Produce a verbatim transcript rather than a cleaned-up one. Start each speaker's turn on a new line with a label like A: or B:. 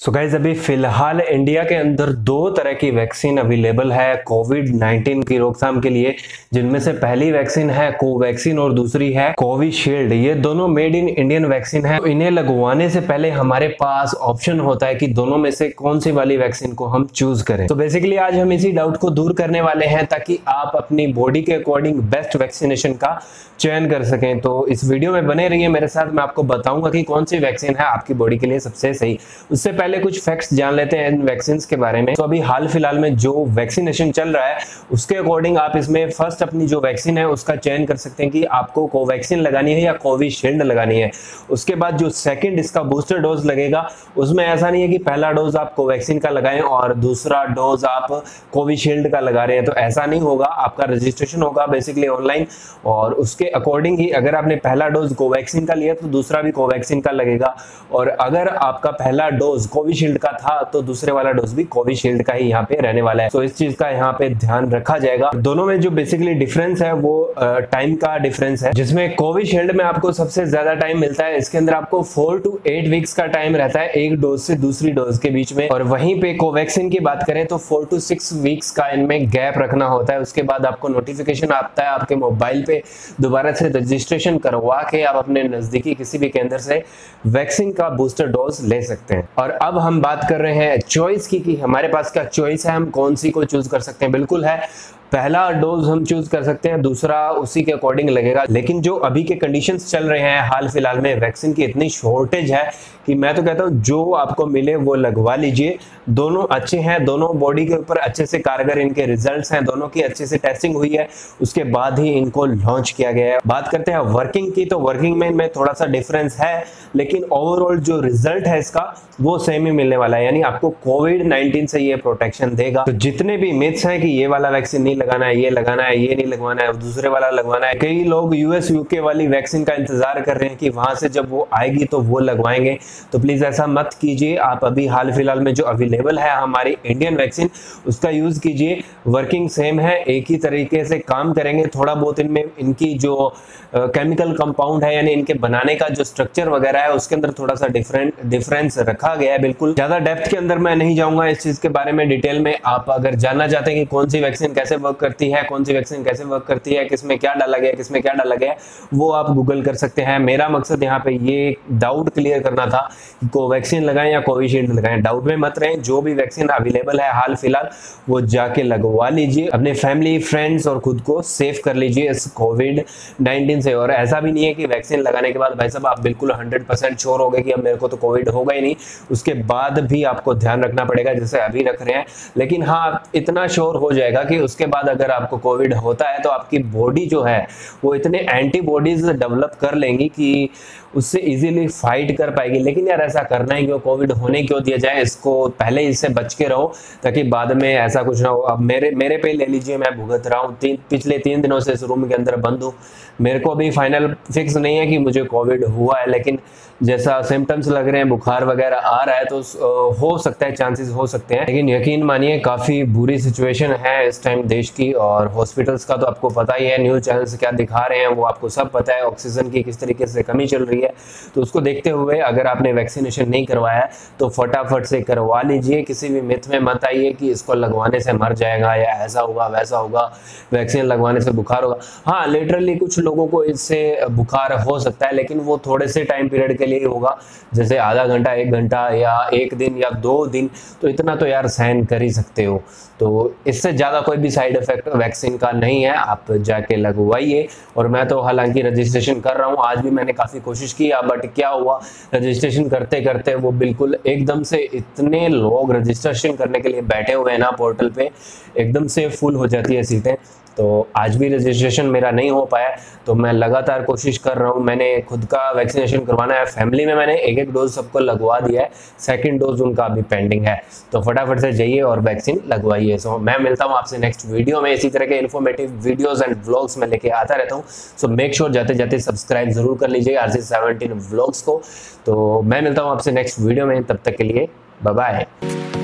A: So guys अभी फिलहाल India के अंदर दो तरह की वैक्सीन अवेलेबल है कोविड नाइनटीन की रोकथाम के लिए, जिनमें से पहली वैक्सीन है कोवैक्सीन और दूसरी है कोविशील्ड। ये दोनों मेड इन इंडियन वैक्सीन है। तो इन्हें लगवाने से पहले हमारे पास ऑप्शन होता है कि दोनों में से कौन सी वाली वैक्सीन को हम चूज करें। तो बेसिकली आज हम इसी डाउट को दूर करने वाले हैं ताकि आप अपनी बॉडी के अकॉर्डिंग बेस्ट वैक्सीनेशन का चयन कर सकें। तो इस वीडियो में बने रहिए मेरे साथ, मैं आपको बताऊंगा कि कौन सी वैक्सीन है आपकी बॉडी के लिए सबसे सही। उससे पहले कुछ फैक्ट्स जान लेते हैं इन वैक्सीन के बारे में। तो अभी हाल फिलहाल में जो वैक्सीनेशन चल रहा है उसके अकॉर्डिंग आप इसमें फर्स्ट अपनी जो वैक्सीन है उसका चयन कर सकते हैं कि आपको कोवैक्सीन लगानी है या कोविशील्ड लगानी है। उसके बाद जो सेकंड इसका बूस्टर डोज लगेगा उसमें ऐसा नहीं है कि पहला डोज आप कोवैक्सीन का लगाएं और दूसरा डोज आप कोविशील्ड का लगा रहे हैं, तो ऐसा नहीं होगा। आपका रजिस्ट्रेशन होगा बेसिकली ऑनलाइन और उसके अकॉर्डिंग ही अगर आपने पहला डोज कोवैक्सीन का लिया तो दूसरा भी कोवैक्सीन का लगेगा, और अगर आपका पहला डोज कोविशील्ड का था तो दूसरे वाला डोज भी कोविशील्ड का ही यहाँ पे रहने वाला है। तो इस चीज का यहाँ पे ध्यान रखा जाएगा। दोनों में जो बेसिकली डिफरेंस है वो टाइम का डिफरेंस है, जिसमें कोविशील्ड में आपको सबसे ज्यादा टाइम मिलता है। इसके अंदर आपको फोर टू एट वीक्स का टाइम रहता है एक डोज से दूसरी डोज के बीच में, और वहीं पे कोवैक्सीन की बात करें तो फोर टू सिक्स वीक्स का इनमें गैप रखना होता है। उसके बाद आपको नोटिफिकेशन आता है आपके मोबाइल पे, दोबारा से रजिस्ट्रेशन करवा के आप अपने नजदीकी किसी भी केंद्र से वैक्सीन का बूस्टर डोज ले सकते हैं। और अब हम बात कर रहे हैं चॉइस की कि हमारे पास क्या चॉइस है, हम कौन सी को चूज कर सकते हैं। बिल्कुल है, पहला डोज हम चूज कर सकते हैं, दूसरा उसी के अकॉर्डिंग लगेगा। लेकिन जो अभी के कंडीशंस चल रहे हैं हाल फिलहाल में, वैक्सीन की इतनी शॉर्टेज है कि मैं तो कहता हूं जो आपको मिले वो लगवा लीजिए। दोनों अच्छे हैं, दोनों बॉडी के ऊपर अच्छे से कारगर इनके रिजल्ट्स हैं, दोनों की अच्छे से टेस्टिंग हुई है, उसके बाद ही इनको लॉन्च किया गया है। बात करते हैं वर्किंग की, तो वर्किंग में इनमें थोड़ा सा डिफरेंस है, लेकिन ओवरऑल जो रिजल्ट है इसका वो सेम ही मिलने वाला है, यानी आपको कोविड नाइनटीन से ये प्रोटेक्शन देगा। तो जितने भी मिथ्स हैं कि ये वाला वैक्सीन नहीं लगाना है, ये लगाना है, ये नहीं लगवाना है, दूसरे वाला लगवाना है, कई लोग यूएस यूके वाली वैक्सीन का इंतजार कर रहे हैं कि वहां से जब वो आएगी तो वो लगवाएंगे। तो प्लीज ऐसा मत कीजिए। आप अभी हाल फिलहाल में जो अवेलेबल है हमारी इंडियन वैक्सीन उसका यूज कीजिए। वर्किंग सेम है, एक ही तरीके से काम करेंगे। थोड़ा बहुत इनमें इनकी जो केमिकल कंपाउंड है यानी इनके बनाने का जो स्ट्रक्चर वगैरह है उसके अंदर थोड़ा सा डिफरेंट डिफरेंस रखा गया है। बिल्कुल ज्यादा डेप्थ के अंदर मैं नहीं जाऊंगा इस चीज के बारे में डिटेल में। आप अगर जानना चाहते हैं कि कौन सी वैक्सीन कैसे वर्क करती है, कौन सी वैक्सीन कैसे वर्क करती है, किसमें क्या डाला गया, किसमें क्या डाला गया, वो आप गूगल कर सकते हैं। मेरा मकसद यहाँ पे ये डाउट क्लियर करना था कि कोवैक्सीन लगाएं या कोविशील्ड लगाएं। डाउट में मत रहें, जो भी वैक्सीन अवेलेबल है हाल फिलहाल वो जाके लगवा लीजिए। अपने फैमिली फ्रेंड्स और खुद को सेफ कर लीजिए इस कोविड नाइनटीन से। और ऐसा भी नहीं है कि वैक्सीन लगाने के बाद भाई साहब आप बिल्कुल हंड्रेड परसेंट श्योर हो गए कि अब मेरे को तो कोविड होगा ही नहीं, उसके बाद भी आपको ध्यान रखना पड़ेगा जैसे अभी रख रहे हैं। लेकिन हाँ, इतना श्योर हो जाएगा कि उसके बाद अगर आपको कोविड होता है तो आपकी बॉडी जो है वो इतने एंटीबॉडीज डेवलप कर लेंगी कि उससे इजीली फाइट कर पाएगी। लेकिन यार ऐसा करना है क्यों, कोविड होने क्यों दिया जाए, इसको पहले इससे बच के रहो ताकि बाद में ऐसा कुछ ना हो। अब मेरे मेरे पे ले लीजिए, मैं भुगत रहा हूँ, तीन पिछले तीन दिनों से इस रूम के अंदर बंद हूँ। मेरे को अभी फाइनल फिक्स नहीं है कि मुझे कोविड हुआ है, लेकिन जैसा सिम्टम्स लग रहे हैं, बुखार वगैरह आ रहा है, तो हो सकता है, चांसेस हो सकते हैं। लेकिन यकीन मानिए काफी बुरी सिचुएशन है इस टाइम देश की, और हॉस्पिटल्स का तो आपको पता ही है, न्यूज चैनल से क्या दिखा रहे हैं वो आपको सब पता है। ऑक्सीजन की किस तरीके से कमी चल रही है, तो उसको देखते हुए अगर आपने वैक्सीनेशन नहीं करवाया है तो फटाफट से करवा लीजिए। किसी भी मिथ में मत आइए कि इसको लगवाने से मर जाएगा या ऐसा होगा वैसा होगा, वैक्सीन लगवाने से बुखार होगा। हाँ, लिटरली कुछ लोगों को इससे बुखार हो सकता है, लेकिन वो थोड़े से टाइम पीरियड के लिए होगा, जैसे आधा घंटा, एक घंटा या एक दिन या दो दिन, तो इतना तो यार सहन कर ही सकते हो। तो इससे ज्यादा कोई भी साइड इफेक्ट वैक्सीन का नहीं है, आप जाके लगवाइए। और मैं तो हालांकि रजिस्ट्रेशन कर रहा हूँ, आज भी मैंने काफी कोशिश की, बट क्या हुआ, रजिस्ट्रेशन करते करते वो बिल्कुल एकदम से इतने लोग रजिस्ट्रेशन करने के लिए बैठे हुए हैं ना पोर्टल पे, एकदम से फुल हो जाती है सीटें। तो आज भी रजिस्ट्रेशन मेरा नहीं हो पाया, तो मैं लगातार कोशिश कर रहा हूं। मैंने खुद का वैक्सीनेशन करवाना है, फैमिली में मैंने एक एक डोज सबको लगवा दिया है, सेकंड डोज उनका अभी पेंडिंग है। तो फटाफट से जाइए और वैक्सीन लगवाइए। सो मैं मिलता हूं आपसे नेक्स्ट वीडियो में, इसी तरह के इन्फॉर्मेटिव वीडियोस एंड व्लॉग्स में लेके आता रहता हूं। सो मेक श्योर जाते जाते सब्सक्राइब जरूर कर लीजिए आरसी सेवनटीन व्लॉग्स को। तो मैं मिलता हूं आपसे नेक्स्ट वीडियो में, तब तक के लिए बाय बाय।